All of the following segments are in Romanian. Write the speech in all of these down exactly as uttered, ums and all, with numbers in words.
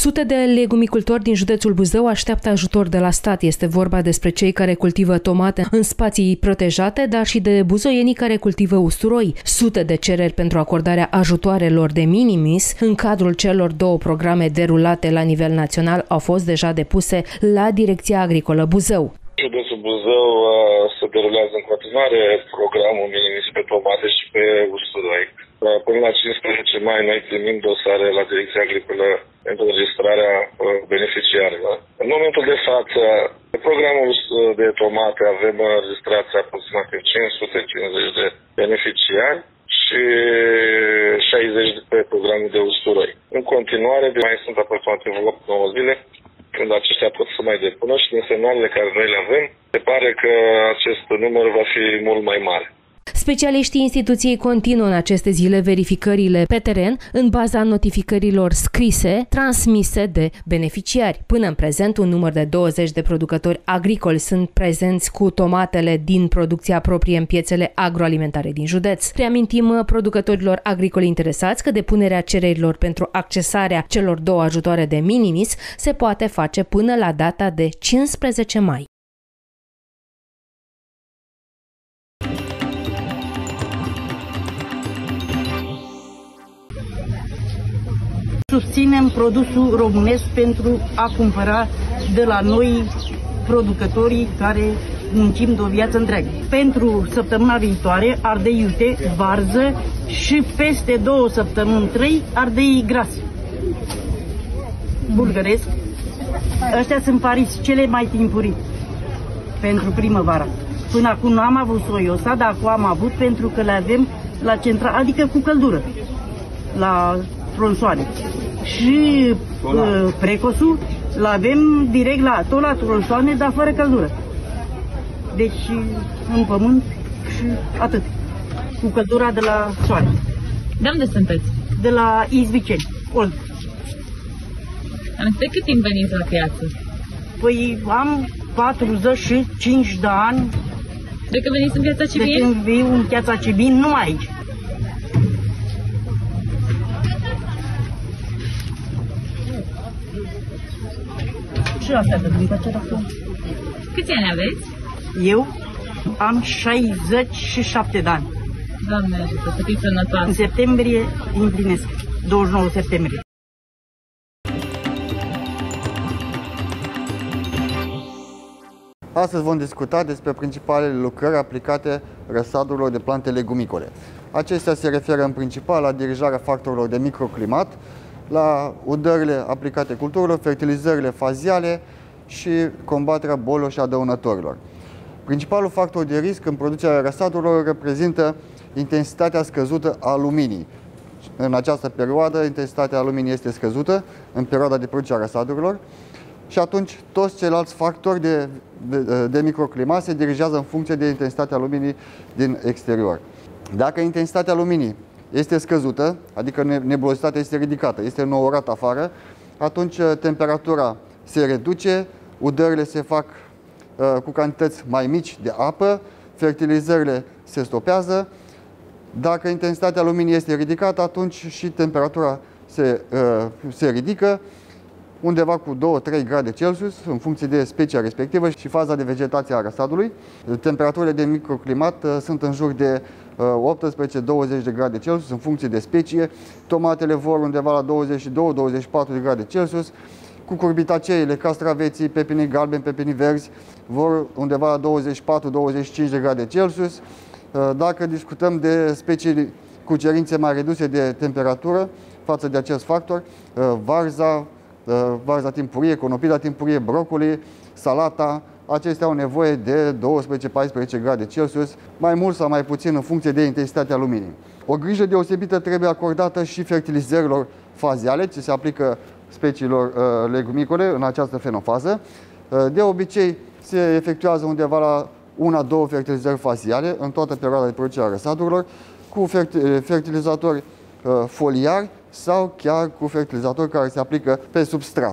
Sute de legumicultori din județul Buzău așteaptă ajutor de la stat. Este vorba despre cei care cultivă tomate în spații protejate, dar și de buzoienii care cultivă usturoi. Sute de cereri pentru acordarea ajutoarelor de minimis în cadrul celor două programe derulate la nivel național au fost deja depuse la Direcția Agricolă Buzău. Județul Buzău se derulează în continuare programul minimis pe tomate și pe usturoi. Până la cincisprezece mai noi primim dosare la Direcția Agricolă pentru înregistrarea beneficiarilor. În momentul de față, pe programul de tomate avem înregistrați aproximativ cinci sute cincizeci de beneficiari și șaizeci pe programul de usturoi. În continuare, mai sunt aproximativ opt nouă zile când aceștia pot să mai depună și din semnalele care noi le avem, se pare că acest număr va fi mult mai mare. Specialiștii instituției continuă în aceste zile verificările pe teren în baza notificărilor scrise transmise de beneficiari. Până în prezent, un număr de douăzeci de producători agricoli sunt prezenți cu tomatele din producția proprie în piețele agroalimentare din județ. Reamintim producătorilor agricoli interesați că depunerea cererilor pentru accesarea celor două ajutoare de minimis se poate face până la data de cincisprezece mai. Susținem produsul românesc pentru a cumpăra de la noi producătorii care muncim de o viață întreagă. Pentru săptămâna viitoare, ardei iute, varză și peste două săptămâni, trei, ardei grase. Bulgăresc. Ăștia sunt pariți cele mai timpurii pentru primăvara. Până acum nu am avut soiul ăsta, dar acum am avut pentru că le avem la central, adică cu căldură, la tronsoane. Și uh, precosul îl avem direct la, tot la tronsoane, dar fără căldură. Deci în pământ și atât. Cu căldura de la soare. De unde sunteți? De la Izbiceni, Old. De cât timp veniți la piață? Păi am patruzeci și cinci de ani. De când veniți în Piața Cibin? De când viu în Piața Cibin, numai aici. Și astea de după acum. Câți ani aveți? Eu am șaizeci și șapte de ani. Doamne ajută, să fiți sănătoasă. În septembrie împlinesc, douăzeci și nouă septembrie. Astăzi vom discuta despre principalele lucrări aplicate răsadurilor de plante legumicole. Acestea se referă în principal la dirijarea factorilor de microclimat, la udările aplicate culturilor, fertilizările faziale și combaterea bolilor și a dăunătorilor. Principalul factor de risc în producerea răsadurilor reprezintă intensitatea scăzută a luminii. În această perioadă, intensitatea luminii este scăzută în perioada de producere a răsadurilor și atunci toți ceilalți factori de, de, de microclimat se dirigează în funcție de intensitatea luminii din exterior. Dacă intensitatea luminii este scăzută, adică nebulozitatea este ridicată, este înouărat afară, atunci temperatura se reduce, udările se fac uh, cu cantități mai mici de apă, fertilizările se stopează. Dacă intensitatea luminii este ridicată, atunci și temperatura se, uh, se ridică undeva cu două trei grade Celsius, în funcție de specia respectivă și faza de vegetație a răsadului. Temperaturile de microclimat uh, sunt în jur de optsprezece douăzeci de grade Celsius în funcție de specie. Tomatele vor undeva la douăzeci și doi douăzeci și patru de grade Celsius. Cucurbitaceile, castraveții, pepinii galbeni, pepinii verzi vor undeva la douăzeci și patru douăzeci și cinci de grade Celsius. Dacă discutăm de specii cu cerințe mai reduse de temperatură față de acest factor, varza, varza timpurie, conopida timpurie, brocoli, salata, acestea au nevoie de doisprezece paisprezece grade Celsius, mai mult sau mai puțin în funcție de intensitatea luminii. O grijă deosebită trebuie acordată și fertilizărilor faziale, ce se aplică speciilor uh, legumicole în această fenofază. Uh, de obicei se efectuează undeva la una-două fertilizări faziale în toată perioada de producere a răsadurilor, cu fertilizatori uh, foliari sau chiar cu fertilizatori care se aplică pe substrat.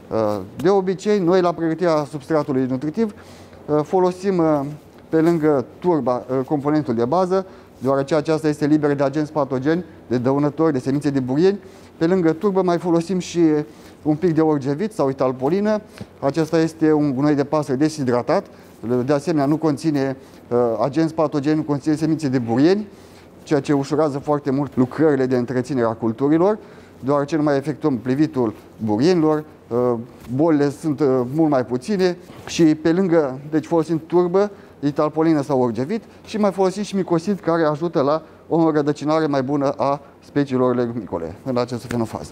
De obicei, noi la pregătirea substratului nutritiv folosim pe lângă turba componentul de bază, deoarece aceasta este liberă de agenți patogeni, de dăunători, de semințe de burieni. Pe lângă turbă mai folosim și un pic de orgevit sau italpolină. Acesta este un gunoi de pasăre deshidratat. De asemenea, nu conține uh, agenți patogeni, nu conține semințe de burieni, ceea ce ușurează foarte mult lucrările de întreținere a culturilor, deoarece nu mai efectuăm plivitul burienilor, uh, bolile sunt uh, mult mai puține și pe lângă, deci folosim turbă, italpolină sau orgevit și mai folosim și micosid care ajută la o înrădăcinare mai bună a speciilor legumicole în această fenofază.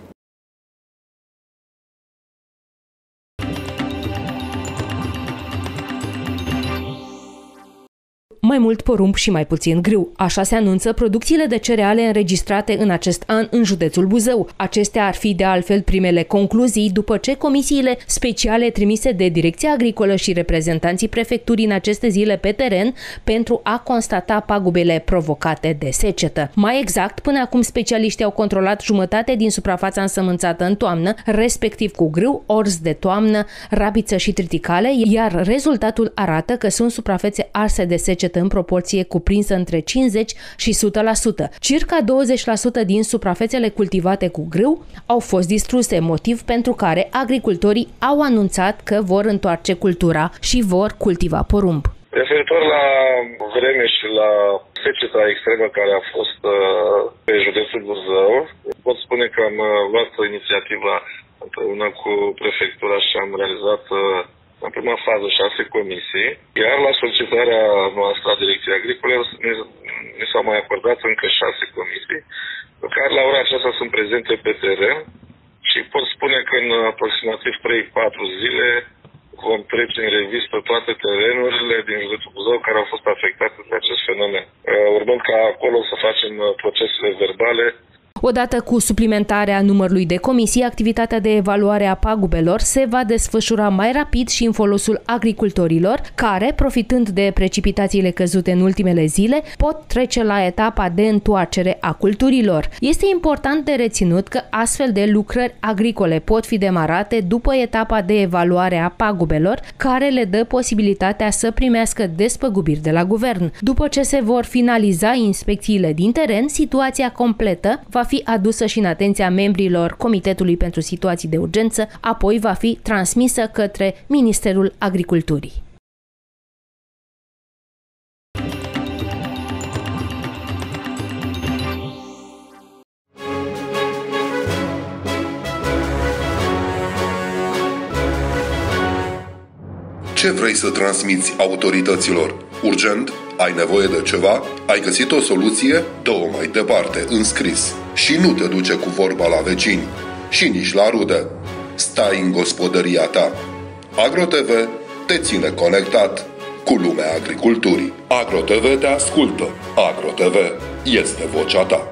Mai mult porumb și mai puțin grâu. Așa se anunță producțiile de cereale înregistrate în acest an în județul Buzău. Acestea ar fi de altfel primele concluzii după ce comisiile speciale trimise de Direcția Agricolă și reprezentanții prefecturii în aceste zile pe teren pentru a constata pagubele provocate de secetă. Mai exact, până acum specialiștii au controlat jumătate din suprafața însămânțată în toamnă, respectiv cu grâu, orz de toamnă, rabiță și triticale, iar rezultatul arată că sunt suprafețe arse de secetă în proporție cuprinsă între cincizeci și o sută la sută. Circa douăzeci la sută din suprafețele cultivate cu grâu au fost distruse, motiv pentru care agricultorii au anunțat că vor întoarce cultura și vor cultiva porumb. Referitor la vreme și la seceta extremă care a fost pe județul Buzău, pot spune că am luat inițiativa împreună cu prefectura și am realizat în prima fază șase comisii, iar la solicitarea noastră a Direcției Agricole ne s-au mai acordat încă șase comisii, care la ora aceasta sunt prezente pe teren și pot spune că în aproximativ trei patru zile vom trece în revistă toate terenurile din județul Buzău care au fost afectate de acest fenomen. Urmând ca acolo să facem procesele verbale. Odată cu suplimentarea numărului de comisii, activitatea de evaluare a pagubelor se va desfășura mai rapid și în folosul agricultorilor, care, profitând de precipitațiile căzute în ultimele zile, pot trece la etapa de întoarcere a culturilor. Este important de reținut că astfel de lucrări agricole pot fi demarate după etapa de evaluare a pagubelor, care le dă posibilitatea să primească despăgubiri de la guvern. După ce se vor finaliza inspecțiile din teren, situația completă va fi adusă și în atenția membrilor Comitetului pentru Situații de Urgență, apoi va fi transmisă către Ministerul Agriculturii. Ce vrei să transmiți autorităților? Urgent? Ai nevoie de ceva? Ai găsit o soluție? Dă-o mai departe, în scris. Și nu te duce cu vorba la vecini și nici la rude. Stai în gospodăria ta. AgroTV te ține conectat cu lumea agriculturii. AgroTV te ascultă. AgroTV este vocea ta.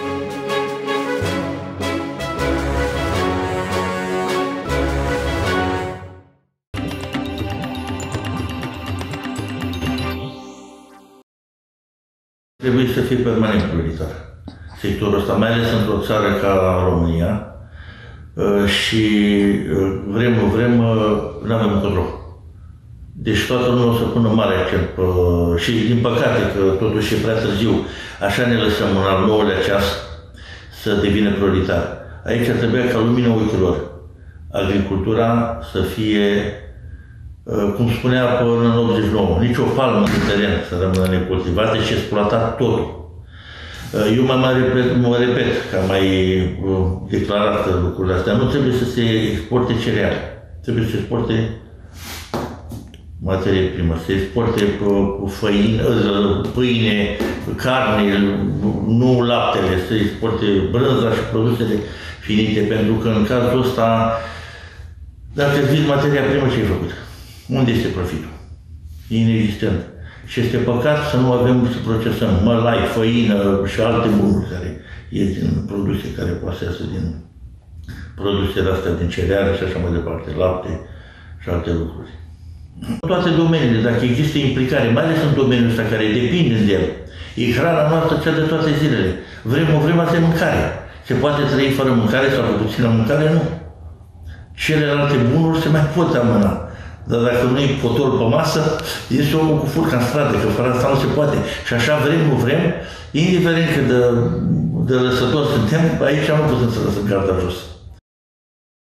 Trebuie să fie permanent prioritar sectorul ăsta, mai ales într-o țară ca România și vrem, vrem, nu avem încotro. Deci toată lumea o să pună mare accent pe, și din păcate că totuși e prea târziu, așa ne lăsăm în al nouălea ceas să devină prioritar. Aici trebuia ca lumina ochilor agricultura să fie, cum spunea până în optzeci și nouă, nici o palmă de teren să rămână necultivată și exploatat totul. Eu mai mai repet, mă repet, că am mai declarat lucrurile astea, nu trebuie să se exporte cereale, trebuie să se exporte materie primă, să se exporte făină, pâine, carne, nu laptele, să se exporte brânza și produsele finite, pentru că în cazul ăsta, dacă îți materia primă, ce ai făcut? Unde este profitul? E inexistent. Și este păcat să nu avem să procesăm mălai, făină și alte bunuri care ies din produse, care poate să iasă din produsele astea, din cereale și așa mai departe, lapte și alte lucruri. În toate domeniile, dacă există implicare, mai ales în domeniul ăsta care depinde de el, e hrana noastră cea de toate zilele. Vrem o vreme de mâncare. Se poate trăi fără mâncare sau cu puțină mâncare? Nu. Celelalte bunuri se mai pot amâna. Dar dacă nu e potol pe masă, este omul cu furca în stradă, că fără asta nu se poate. Și așa vrem, nu vrem, indiferent că de, de lăsători suntem, aici nu putem să lăsăm garda jos.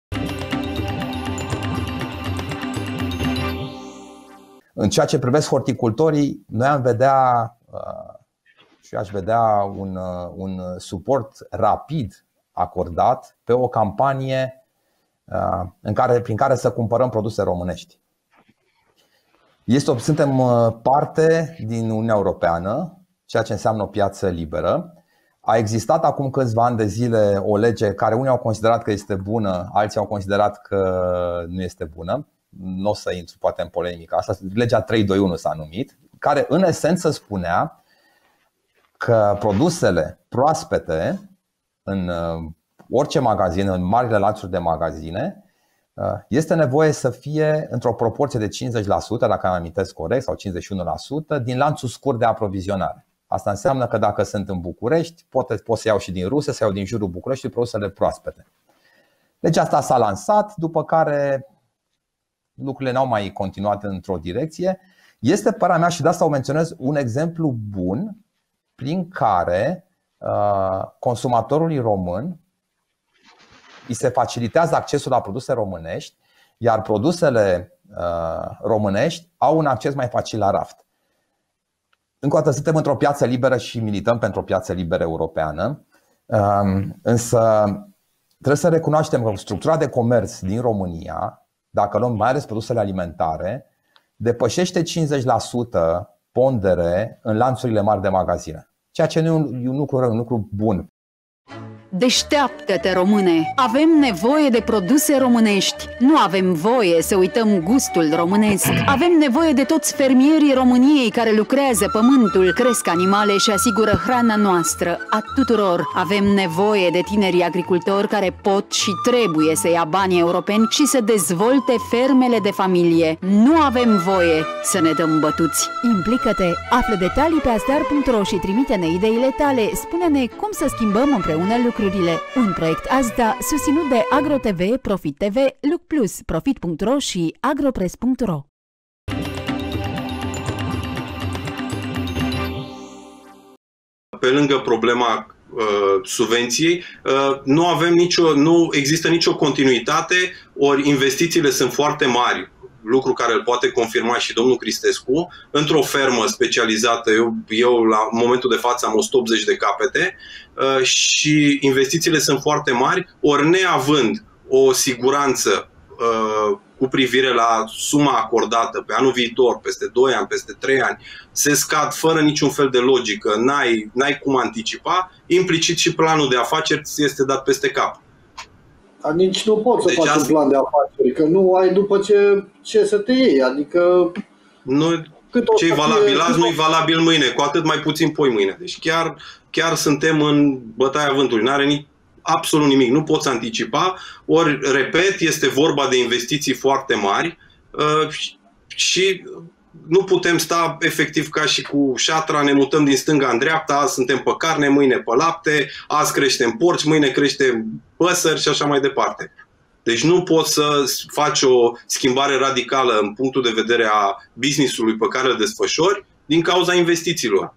În ceea ce privesc horticultorii, noi am vedea și aș vedea un, un suport rapid acordat pe o campanie în care, prin care să cumpărăm produse românești. Este, suntem parte din Uniunea Europeană, ceea ce înseamnă o piață liberă. A existat acum câțiva ani de zile o lege care unii au considerat că este bună, alții au considerat că nu este bună. Nu o să intru poate în polemica asta, legea trei doi unu s-a numit, care în esență spunea că produsele proaspete în orice magazin, în marile lanțuri de magazine, este nevoie să fie într-o proporție de cincizeci la sută, dacă am amintesc corect, sau cincizeci și unu la sută din lanțul scurt de aprovizionare. Asta înseamnă că dacă sunt în București, pot, pot să iau și din Rusia, să iau din jurul Bucureștiului produsele proaspete. Deci asta s-a lansat, după care lucrurile n-au mai continuat într-o direcție. Este, părerea mea, și de asta o menționez, un exemplu bun prin care uh, consumatorului român îi se facilitează accesul la produse românești, iar produsele uh, românești au un acces mai facil la raft. Încă o dată, suntem într-o piață liberă și milităm pentru o piață liberă europeană, uh, însă trebuie să recunoaștem că structura de comerț din România, dacă luăm mai ales produsele alimentare, depășește cincizeci la sută pondere în lanțurile mari de magazine, ceea ce nu e un, e un lucru rău, un lucru bun. Deșteaptă-te, române! Avem nevoie de produse românești. Nu avem voie să uităm gustul românesc. Avem nevoie de toți fermierii României care lucrează pământul, cresc animale și asigură hrana noastră, a tuturor. Avem nevoie de tinerii agricultori care pot și trebuie să ia banii europeni și să dezvolte fermele de familie. Nu avem voie să ne dăm bătuți. Implică-te! Află detalii pe astar punct ro și trimite-ne ideile tale. Spune-ne cum să schimbăm împreună lucrurile. Un proiect Azda susținut de AgroTV, Profit T V, Luc Plus, Profit punct ro și Agropress punct ro. Pe lângă problema uh, subvenției, uh, nu avem nicio, nu există nicio continuitate, ori investițiile sunt foarte mari. Lucru care îl poate confirma și domnul Cristescu, într-o fermă specializată, eu, eu la momentul de față am o sută optzeci de capete uh, și investițiile sunt foarte mari, ori neavând o siguranță uh, cu privire la suma acordată pe anul viitor, peste doi ani, peste trei ani, se scad fără niciun fel de logică, n-ai, n-ai cum anticipa, implicit și planul de afaceri este dat peste cap. Dar nici nu poți să deci faci asta... un plan de afaceri, că nu ai după ce, ce să te iei, adică... Nu, ce-i valabil azi nu-i valabil mâine, cu atât mai puțin poi mâine. Deci chiar, chiar suntem în bătaia vântului, n-are nici, absolut nimic, nu poți anticipa, ori, repet, este vorba de investiții foarte mari uh, și nu putem sta efectiv ca și cu șatra, ne mutăm din stânga în dreapta, azi suntem pe carne, mâine pe lapte, azi creștem porci, mâine creștem păsări și așa mai departe. Deci nu poți să faci o schimbare radicală în punctul de vedere a business-ului pe care îl desfășori din cauza investițiilor.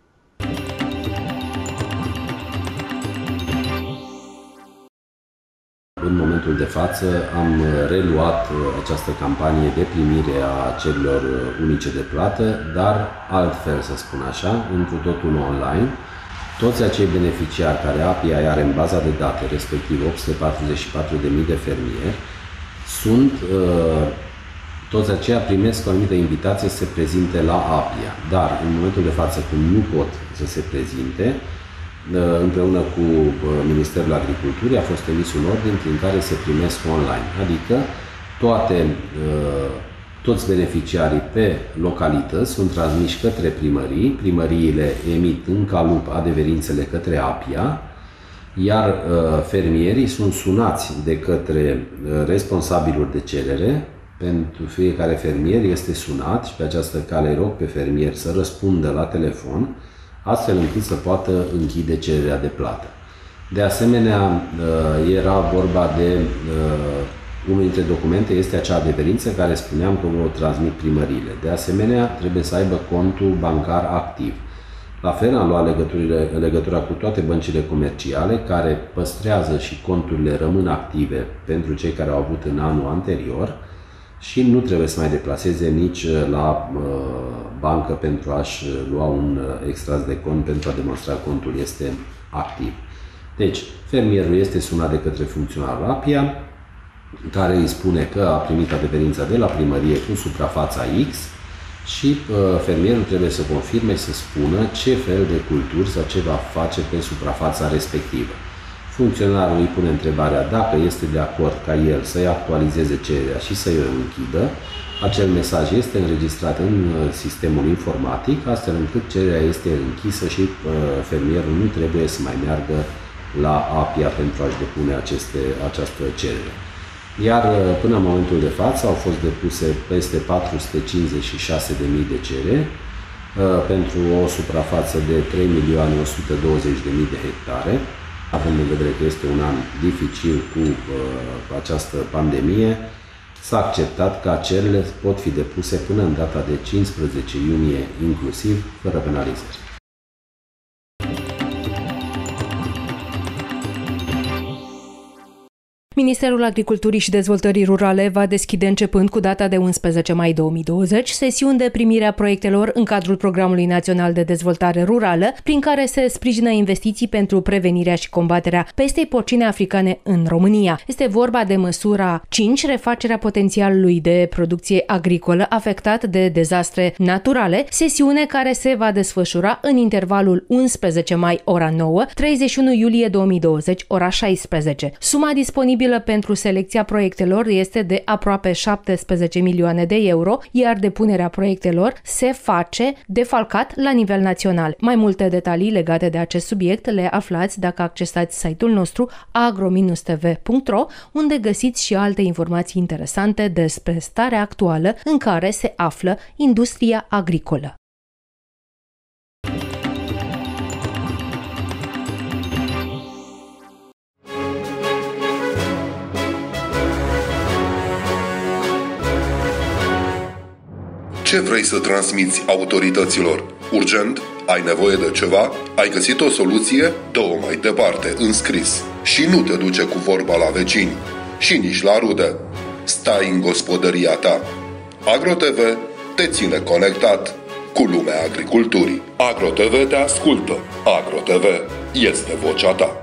În momentul de față am reluat această campanie de primire a cererilor unice de plată, dar altfel, să spun așa, întru totul online. Toți acei beneficiari care A P I are în baza de date, respectiv opt sute patruzeci și patru de mii de fermieri, sunt, toți aceia primesc o anumită invitație să se prezinte la A P I A. Dar în momentul de față, când nu pot să se prezinte, împreună cu Ministerul Agriculturii a fost emis un ordin prin care se primesc online, adică toate, toți beneficiarii pe localități sunt transmiși către primării, primăriile emit în calup adeverințele către A P I A, iar fermierii sunt sunați de către responsabilul de cerere. Pentru fiecare fermier este sunat și pe această cale rog pe fermier să răspundă la telefon, astfel încât să poată închide cererea de plată. De asemenea, era vorba de, unul dintre documente este acea adeverință care spuneam că o transmit primăriile. De asemenea, trebuie să aibă contul bancar activ. La fel, am luat legătura cu toate băncile comerciale care păstrează și conturile rămân active pentru cei care au avut în anul anterior și nu trebuie să mai deplaseze nici la bancă pentru a-și lua un extras de cont pentru a demonstra că contul este activ. Deci, fermierul este sunat de către funcționarul APIA, care îi spune că a primit adeverința de la primărie cu suprafața X și uh, fermierul trebuie să confirme, să spună ce fel de culturi sau ce va face pe suprafața respectivă. Funcționarul îi pune întrebarea dacă este de acord ca el să-i actualizeze cererea și să-i o închidă. Acel mesaj este înregistrat în sistemul informatic, astfel încât cererea este închisă și uh, fermierul nu trebuie să mai meargă la APIA pentru a-și depune aceste, această cerere. Iar până în momentul de față au fost depuse peste patru sute cincizeci și șase de mii de cereri uh, pentru o suprafață de trei milioane o sută douăzeci de mii de hectare. Având în vedere că este un an dificil cu uh, această pandemie, s-a acceptat că cererile pot fi depuse până în data de cincisprezece iunie inclusiv, fără penalizări. Ministerul Agriculturii și Dezvoltării Rurale va deschide începând cu data de unsprezece mai două mii douăzeci sesiuni de primire a proiectelor în cadrul Programului Național de Dezvoltare Rurală, prin care se sprijină investiții pentru prevenirea și combaterea pestei porcine africane în România. Este vorba de măsura cinci, refacerea potențialului de producție agricolă afectat de dezastre naturale, sesiune care se va desfășura în intervalul unsprezece mai ora nouă, treizeci și unu iulie două mii douăzeci ora șaisprezece. Suma disponibilă pentru selecția proiectelor este de aproape șaptesprezece milioane de euro, iar depunerea proiectelor se face defalcat la nivel național. Mai multe detalii legate de acest subiect le aflați dacă accesați site-ul nostru agro t v punct ro, unde găsiți și alte informații interesante despre starea actuală în care se află industria agricolă. Ce vrei să transmiți autorităților? Urgent? Ai nevoie de ceva? Ai găsit o soluție? Dă-o mai departe, în scris. Și nu te duce cu vorba la vecini și nici la rude. Stai în gospodăria ta. AgroTV te ține conectat cu lumea agriculturii. AgroTV te ascultă. AgroTV este vocea ta.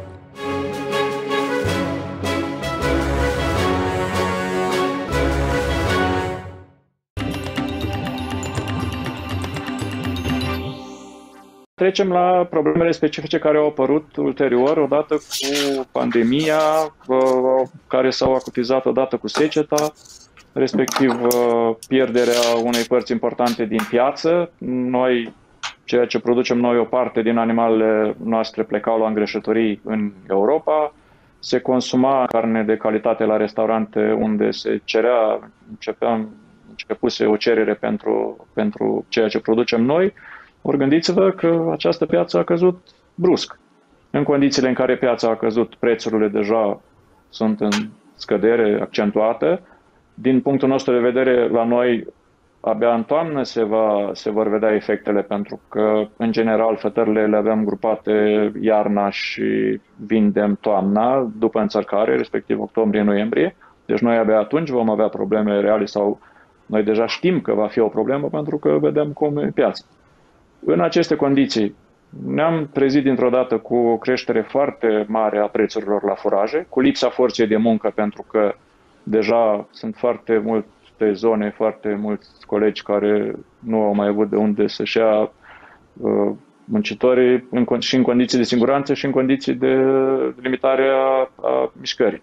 Trecem la problemele specifice care au apărut ulterior, odată cu pandemia, care s-au acutizat odată cu seceta, respectiv pierderea unei părți importante din piață. Noi, ceea ce producem noi, o parte din animalele noastre plecau la îngrășătorii în Europa, se consuma carne de calitate la restaurante unde se cerea, începeam, începuse o cerere pentru, pentru ceea ce producem noi. Ori gândiți-vă că această piață a căzut brusc. În condițiile în care piața a căzut, prețurile deja sunt în scădere accentuată. Din punctul nostru de vedere, la noi, abia în toamnă se, va, se vor vedea efectele, pentru că, în general, fătările le aveam grupate iarna și vindem toamna, după înțărcare, respectiv octombrie-noiembrie. Deci noi abia atunci vom avea probleme reale sau noi deja știm că va fi o problemă pentru că vedem cum e piața. În aceste condiții ne-am trezit dintr-o dată cu o creștere foarte mare a prețurilor la furaje, cu lipsa forței de muncă, pentru că deja sunt foarte multe zone, foarte mulți colegi care nu au mai avut de unde să-și ia uh, muncitorii în, și în condiții de siguranță și în condiții de limitare a, a mișcării.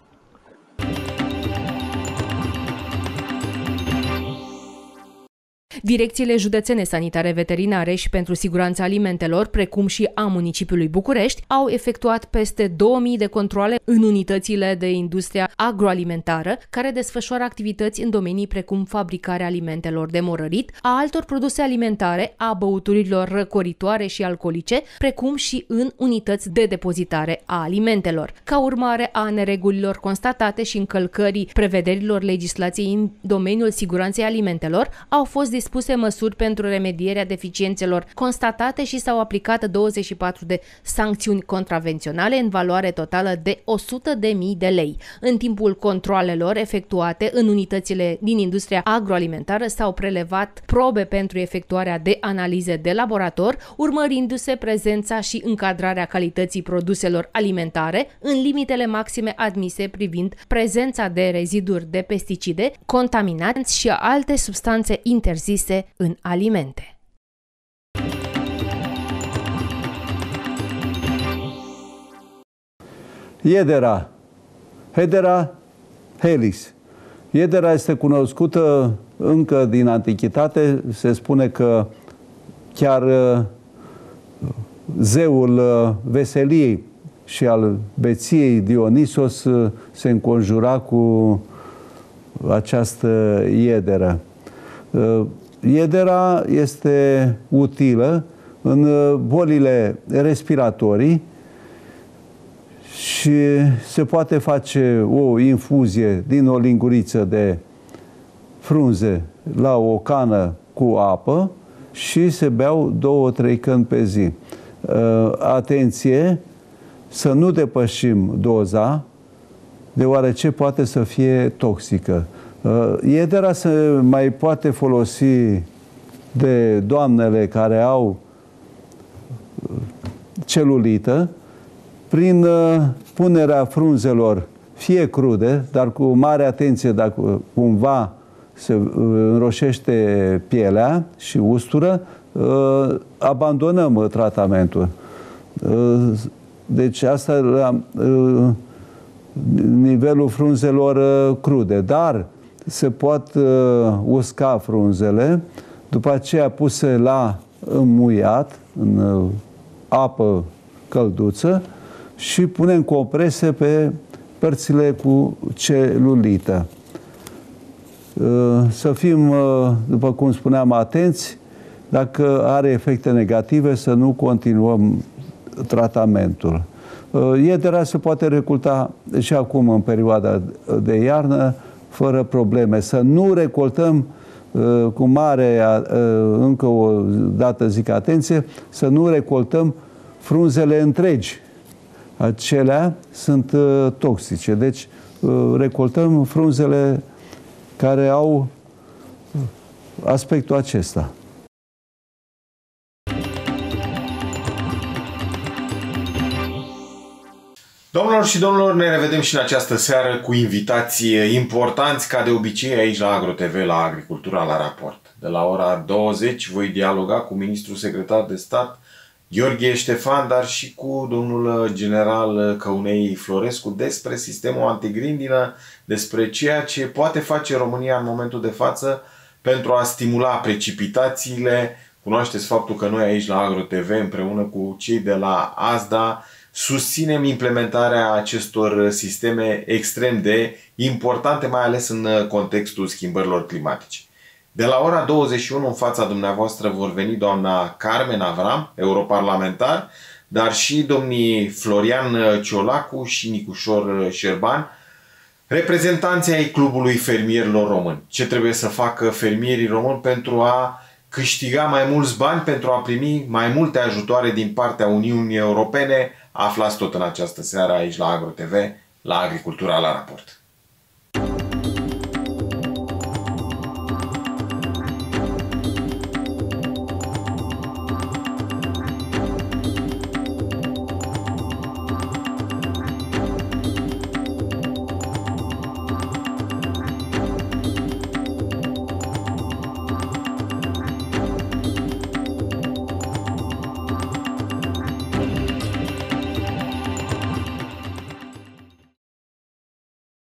Direcțiile județene sanitare veterinare și pentru siguranța alimentelor, precum și a municipiului București, au efectuat peste două mii de controale în unitățile de industria agroalimentară, care desfășoară activități în domenii precum fabricarea alimentelor de morărit, a altor produse alimentare, a băuturilor răcoritoare și alcoolice, precum și în unități de depozitare a alimentelor. Ca urmare a neregulilor constatate și încălcării prevederilor legislației în domeniul siguranței alimentelor, au fost dispuse măsuri pentru remedierea deficiențelor constatate și s-au aplicat douăzeci și patru de sancțiuni contravenționale în valoare totală de o sută de mii de lei. În timpul controalelor efectuate în unitățile din industria agroalimentară s-au prelevat probe pentru efectuarea de analize de laborator, urmărindu-se prezența și încadrarea calității produselor alimentare în limitele maxime admise privind prezența de reziduri de pesticide, contaminanți și alte substanțe interzise în alimente. Iedera, Hedera helix. Iedera este cunoscută încă din antichitate, se spune că chiar zeul veseliei și al beției Dionisos se înconjura cu această iederă. Iedera este utilă în bolile respiratorii și se poate face o infuzie din o linguriță de frunze la o cană cu apă și se beau două, trei căni pe zi. Atenție, să nu depășim doza, deoarece poate să fie toxică. Iedera se mai poate folosi de doamnele care au celulită prin punerea frunzelor fie crude, dar cu mare atenție dacă cumva se înroșește pielea și ustură, abandonăm tratamentul. Deci asta la nivelul frunzelor crude, dar se pot usca frunzele, după aceea puse la înmuiat, în apă călduță și punem comprese pe părțile cu celulită. Să fim, după cum spuneam, atenți, dacă are efecte negative, să nu continuăm tratamentul. Iedera se poate recolta și acum în perioada de iarnă fără probleme. Să nu recoltăm cu mare, încă o dată zic atenție, să nu recoltăm frunzele întregi. Acelea sunt toxice. Deci recoltăm frunzele care au aspectul acesta. Domnilor și domnilor, ne revedem și în această seară cu invitații importanți, ca de obicei, aici la AgroTV, la Agricultura la Raport. De la ora douăzeci voi dialoga cu ministrul secretar de stat Gheorghe Ștefan, dar și cu domnul general Căunei Florescu despre sistemul antigrindină, despre ceea ce poate face România în momentul de față pentru a stimula precipitațiile. Cunoașteți faptul că noi aici la AgroTV, împreună cu cei de la ASDA, susținem implementarea acestor sisteme extrem de importante, mai ales în contextul schimbărilor climatice. De la ora douăzeci și unu în fața dumneavoastră vor veni doamna Carmen Avram, europarlamentar, dar și domnii Florian Ciolacu și Nicușor Șerban, reprezentanții ai Clubului Fermierilor Români. Ce trebuie să facă fermierii români pentru a câștiga mai mulți bani, pentru a primi mai multe ajutoare din partea Uniunii Europene? Aflați tot în această seară aici la AgroTV, la Agricultura la Raport.